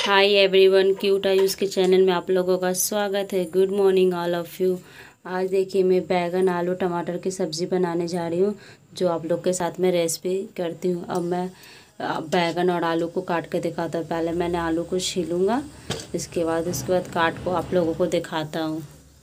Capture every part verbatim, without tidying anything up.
Hi everyone, cute Ayush के channel में आप लोगों का स्वागत है। Good morning all of you. आज देखिए मैं बैगन आलू टमाटर की सब्ज़ी बनाने जा रही हूँ, जो आप लोग के साथ में रेसिपी करती हूँ। अब मैं बैगन और आलू को काट के दिखाता हूँ। पहले मैंने आलू को छीलूँगा, इसके बाद उसके बाद काट को आप लोगों को दिखाता हूँ।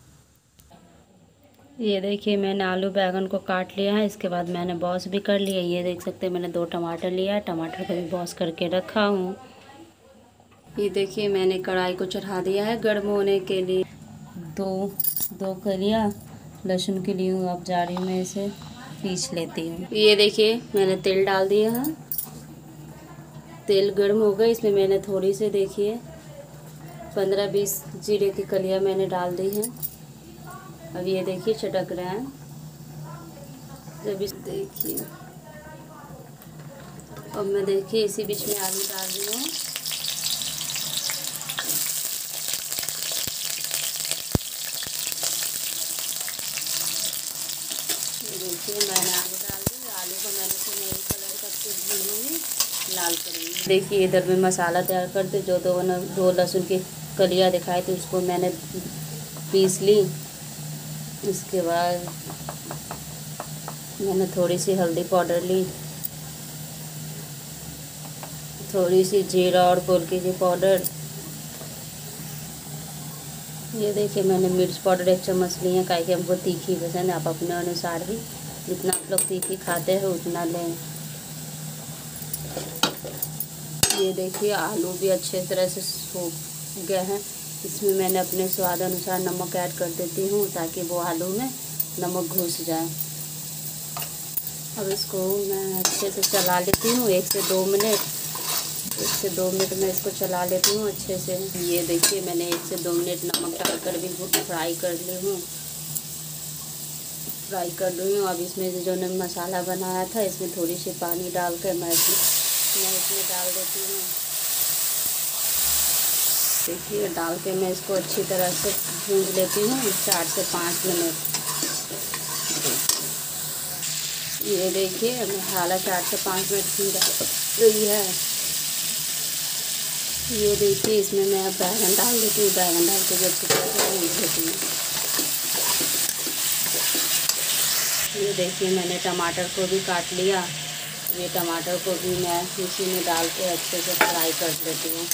ये देखिए मैंने आलू बैगन को काट लिया है, इसके बाद मैंने बॉस भी कर लिया। ये देख सकते हैं मैंने दो टमाटर लिया है, टमाटर को भी बॉस करके रखा हूँ। ये देखिए मैंने कढ़ाई को चढ़ा दिया है गर्म होने के लिए। दो दो कलियाँ लहसुन के लिए हूँ। अब जा रही हूँ मैं इसे पीस लेती हूँ। ये देखिए मैंने तेल डाल दिया है, तेल गर्म हो गया। इसमें मैंने थोड़ी सी देखिए पंद्रह बीस जीरे की कलियाँ मैंने डाल दी हैं। अब ये देखिए चटक रहा है। जब इस देखिए अब मैं देखिए इसी बीच में आलू डाल रही हूँ। देखिए मैंने आलू डाल दी। आलू को मैंने सुनहरी कलर करके भूनूंगी, लाल करूँगी। देखिए इधर में मसाला तैयार करते, जो दो न दो लहसुन की कलियाँ दिखाई थी उसको मैंने पीस ली। इसके बाद मैंने थोड़ी सी हल्दी पाउडर ली, थोड़ी सी जीरा और गोलकी की पाउडर। ये देखिए मैंने मिर्च पाउडर एक चम्मच ली है, काहे कि हमको तीखी पसंद है। आप अपने अनुसार ही जितना आप लोग तीखी खाते हैं उतना लें। ये देखिए आलू भी अच्छे तरह से सूख गए हैं। इसमें मैंने अपने स्वाद अनुसार नमक ऐड कर देती हूँ, ताकि वो आलू में नमक घुस जाए। अब इसको मैं अच्छे से चला लेती हूँ, एक से दो मिनट एक से दो मिनट में इसको चला लेती हूँ अच्छे से। ये देखिए मैंने एक से दो मिनट नमक डालकर भी फ्राई कर ली हूँ फ्राई कर ली हूँ। अब इसमें जो ने मसाला बनाया था, इसमें थोड़ी सी पानी डाल कर मैं मैं इसमें डाल देती हूँ। देखिए डाल के मैं इसको अच्छी तरह से भून लेती हूँ चार से पाँच मिनट। ये देखिए मैं हाला चार से पाँच मिनट भून गई है। ये देखिए इसमें मैं अब बैगन डाल देती हूँ। बैगन डाल के अच्छी तरह से भून लेती हूँ। ये देखिए मैंने टमाटर को भी काट लिया। ये टमाटर को भी मैं इसी में डाल के अच्छे से फ्राई कर देती हूँ।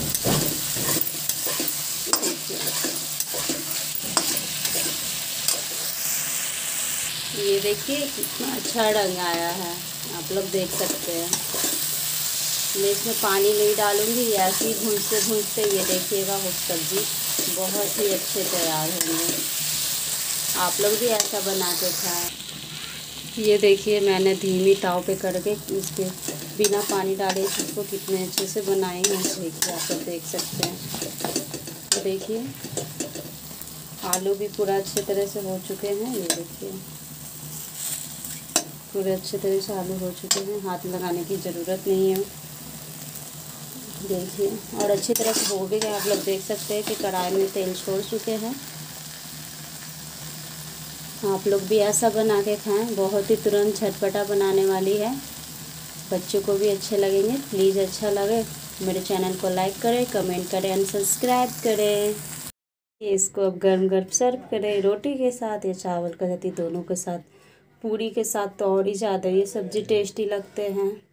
ये देखिए कितना अच्छा रंग आया है, आप लोग देख सकते हैं। मैं इसमें पानी नहीं डालूंगी, ऐसे ही भूनते भूनते ये देखिएगा वो सब्ज़ी बहुत ही अच्छे तैयार होंगे। आप लोग भी ऐसा बना के खाएं। ये देखिए मैंने धीमी ताव पे करके इसके बिना पानी डाले इसको कितने अच्छे से बनाए हैं। देखिए आप लोग देख सकते हैं। तो देखिए आलू भी पूरा अच्छे तरह से हो चुके हैं। ये देखिए पूरे अच्छे तरह से आलू हो चुके हैं, हाथ लगाने की ज़रूरत नहीं है। देखिए और अच्छी तरह से हो भी गए। आप लोग देख सकते हैं कि कढ़ाई में तेल छोड़ चुके हैं। आप लोग भी ऐसा बना के खाएं, बहुत ही तुरंत झटपटा बनाने वाली है, बच्चों को भी अच्छे लगेंगे। प्लीज़ अच्छा लगे मेरे चैनल को लाइक करें, कमेंट करें एंड सब्सक्राइब करें। इसको अब गर्म गर्म सर्व करें रोटी के साथ या चावल का साथ, दोनों के साथ, पूरी के साथ तो और ही ज़्यादा ये सब्ज़ी टेस्टी लगते हैं।